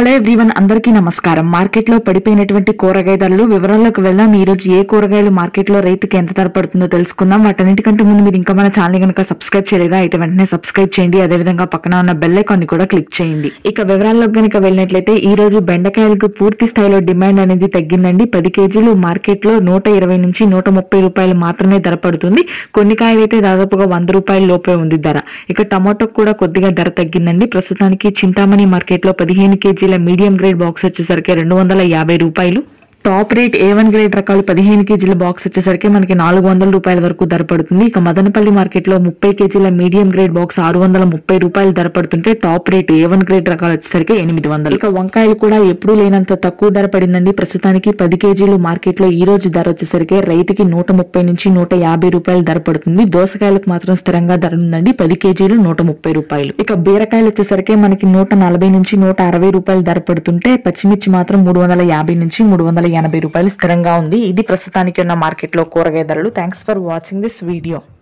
Hello everyone, అందరికీ నమస్కారం. Market లో పడిపోయినటువంటి కూరగాయ ధరలు వివరాల్లోకి వెళ్దాం. ఈ రోజు ఏ కూరగాయలు మార్కెట్ లో రైతుకి ఎంత ధర పడుతుందో తెలుసుకుందాం. వాటన్నిటికంటే ముందు మీరు ఇంకా మన ఛానల్ కనుక సబ్స్క్రైబ్ చేయలేదా అయితే వెంటనే సబ్స్క్రైబ్ చేయండి. అదేవిధంగా పక్కన ఉన్న బెల్ ఐకాన్ ని కూడా క్లిక్ చేయండి. ఇక వివరాల్లోకి కనుక వెళ్ళినట్లయితే ఈ రోజు బెండకాయలకు పూర్తి స్థాయిలో డిమాండ్ అనేది తగ్గిందండి. 10 కేజీలు మార్కెట్ లో 120 నుంచి 130 రూపాయలు మాత్రమే ధర పడుతుంది. కొన్ని కాయలు అయితే దాదాపుగా 100 రూపాయల లోపే ఉంది ధర. ఇక టమాటో కూడా కొద్దిగా ధర తగ్గిందండి. ప్రస్తుతానికి చింతామణి మార్కెట్ లో 15 కేజీల మీడియం గ్రేడ్ బాక్స్ వచ్చేసరికి 250 రూపాయలు. టాప్ రేట్ A1 గ్రేడ్ రకాలు 15 కేజీల బాక్స్ వచ్చేసరికి మనకి 400 రూపాయల వరకు ధర పడుతుంది. ఇక మదనపల్లి మార్కెట్ లో 30 కేజీల మీడియం గ్రేడ్ బాక్స్ 630 రూపాయలు ధర పడుతుంటే టాప్ రేట్ A1 గ్రేడ్ రకాలు వచ్చేసరికి 800. ఇక వంకాయలు కూడా ఎప్పుడూ లేనంత తక్కువ ధర పడిందండి. ప్రస్తుతానికి 10 కేజీలు మార్కెట్ లో ఈ రోజు ధర వచ్చేసరికి రైతుకి 130 నుంచి 150 రూపాయలు ధర పడుతుంది. దోసకాయలకు మాత్రం స్థిరంగా ధర ఉందండి. 10 కేజీలు 130 రూపాయలు. ఇక బీరకాయలు వచ్చేసరికి మనకి 140 నుంచి 160 రూపాయలు ధర పడుతుంటే పచ్చిమిర్చి మాత్రం 350 నుంచి 380 రూపాయలు స్థిరంగా ఉంది. ఇది ప్రస్తుతానికి ఉన్న మార్కెట్ లో కూరగాయ ధరలు. Thanks for watching this video.